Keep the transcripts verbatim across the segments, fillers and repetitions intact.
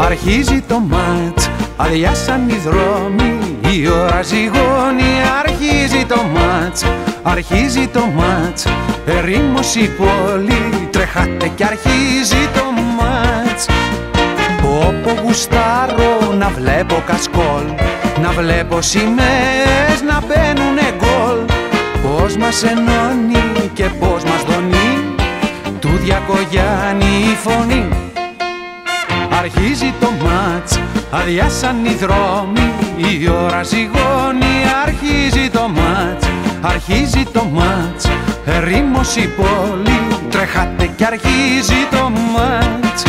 Αρχίζει το μάτς, αδειάσαν οι δρόμοι, η ώρα ζυγώνει. Αρχίζει το μάτς, αρχίζει το μάτς, ερήμος η πόλη, τρέχατε κι αρχίζει το μάτς. Πω γουστάρω να βλέπω κασκόλ, να βλέπω σημαίες να μπαίνουνε γκολ. Πώς μας ενώνει και πώς μας δονεί του Διακογιάννη η φωνή. Αρχίζει το μάτς, αδειάσαν οι δρόμοι, η ώρα ζυγώνει. Αρχίζει το μάτς, αρχίζει το μάτς, ερήμος η πόλη, τρέχατε κι αρχίζει το μάτς.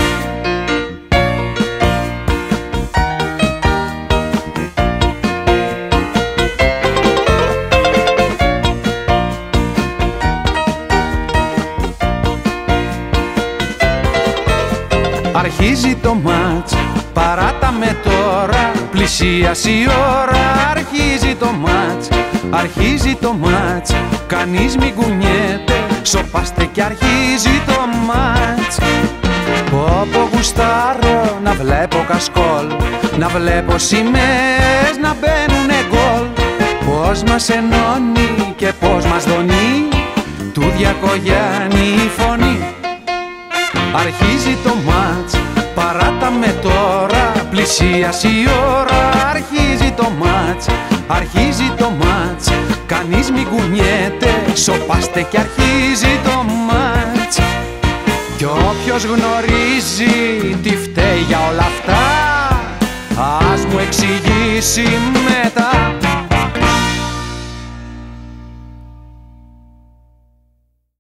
Αρχίζει το μάτς, παράτα με τώρα, πλησίασε η ώρα. Αρχίζει το μάτς, αρχίζει το μάτς, κανείς μην κουνιέται, σοπάστε κι αρχίζει το μάτς. Πω πω γουστάρω να βλέπω κασκόλ, να βλέπω σημαίες να μπαίνουνε γκολ. Πώς μας ενώνει και πώς μας δονεί του Διακογιάννη η φωνή. Αρχίζει το μάτς, παράτα με τώρα, πλησίασε η ώρα. Αρχίζει το μάτς, αρχίζει το μάτς, κανείς μην κουνιέται, σοπάστε κι αρχίζει το μάτς. Κι όποιος γνωρίζει τι φταίει για όλα αυτά, ας μου εξηγήσει μετά.